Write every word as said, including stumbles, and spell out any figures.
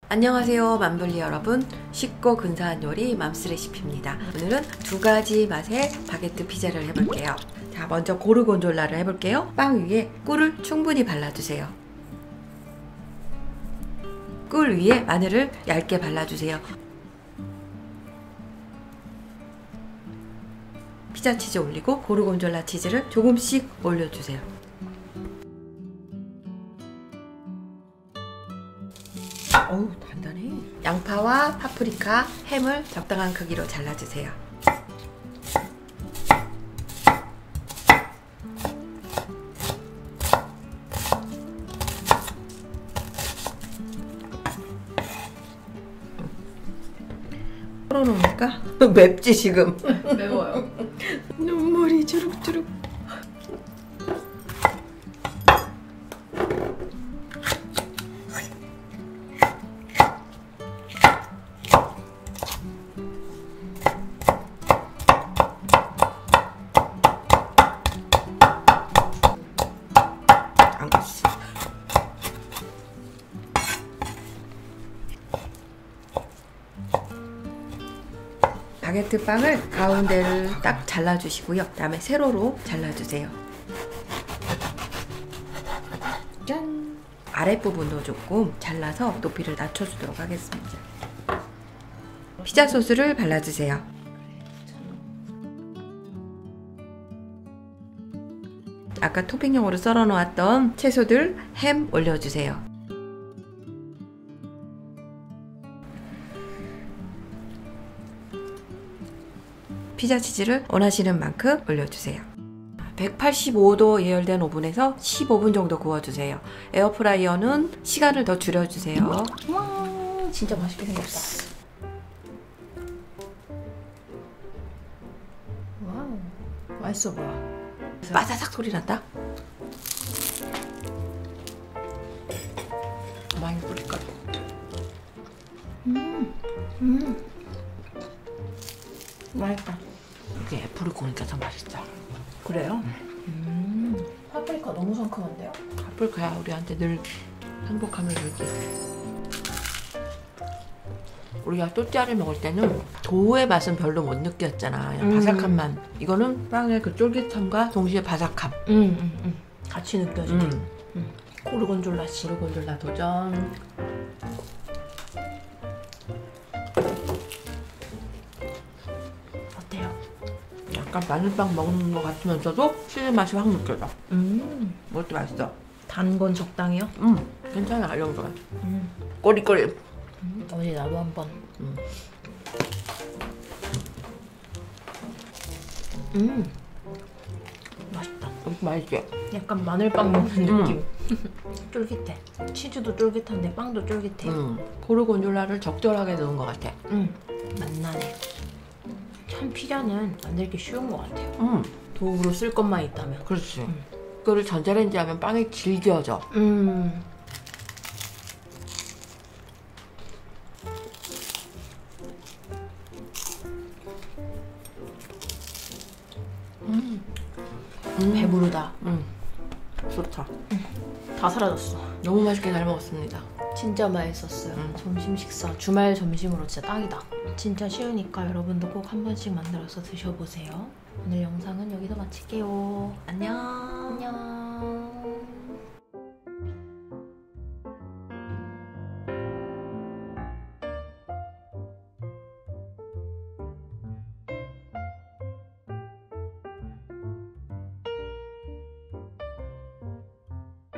안녕하세요 맘블리 여러분, 쉽고 근사한 요리 맘스 레시피입니다. 오늘은 두 가지 맛의 바게트 피자를 해볼게요. 자, 먼저 고르곤졸라를 해볼게요. 빵 위에 꿀을 충분히 발라주세요. 꿀 위에 마늘을 얇게 발라주세요. 피자 치즈 올리고 고르곤졸라 치즈를 조금씩 올려주세요. 어우, 단단해. 양파와 파프리카, 햄을 적당한 크기로 잘라주세요. 썰어놓으니까 맵지 지금? 매워요. 눈물이 주룩주룩. 바게트 빵을 가운데를 딱 잘라주시고요. 그 다음에 세로로 잘라주세요. 짠! 아랫부분도 조금 잘라서 높이를 낮춰주도록 하겠습니다. 피자 소스를 발라주세요. 아까 토핑용으로 썰어 놓았던 채소들, 햄 올려주세요. 피자 치즈를 원하시는 만큼 올려주세요. 백팔십오 도 예열된 오븐에서 십오 분 정도 구워주세요. 에어프라이어는 시간을 더 줄여주세요. 와, 진짜 맛있게 생겼다. 와우, 맛있어 보여. 바사삭 소리 난다. 많이 뿌릴까? 음, 음, 맛있다. 이게 불을 구우니까 더 맛있다. 그래요? 음. 음. 파프리카 너무 상큼한데요? 파프리카야 우리한테 늘 행복함을 주지. 우리가 또띠아를 먹을 때는 도우의 맛은 별로 못 느꼈잖아. 그냥 음. 바삭한 맛. 이거는 빵의 그 쫄깃함과 동시에 바삭함. 음, 음, 음. 같이 느껴지네. 음. 음. 고르곤졸라 씨. 고르곤졸라 도전. 약간 마늘빵 먹는 것 같으면서도 치즈 맛이 확 느껴져. 음. 이것도 맛있어. 단 건 적당해요? 음, 괜찮아. 이 정도가. 음. 꼬리꼬리. 음. 어디 나도 한번. 음. 음. 맛있다. 이것도 맛있지? 약간 마늘빵 먹는 음. 느낌. 쫄깃해. 치즈도 쫄깃한데 빵도 쫄깃해. 음. 고르곤졸라를 적절하게 넣은 것 같아. 음. 맛나네. 참 피자는 만들기 쉬운 것 같아요. 음. 도구로 쓸 것만 있다면. 그렇지. 음. 그거를 전자레인지 하면 빵이 질겨져. 음. 음. 음. 배부르다. 음. 좋다. 음. 다 사라졌어. 너무 맛있게 잘 먹었습니다. 진짜 맛있었어요. 음. 점심 식사, 주말 점심으로 진짜 딱이다. 진짜 쉬우니까 여러분도 꼭 한 번씩 만들어서 드셔보세요. 오늘 영상은 여기서 마칠게요. 안녕. 안녕.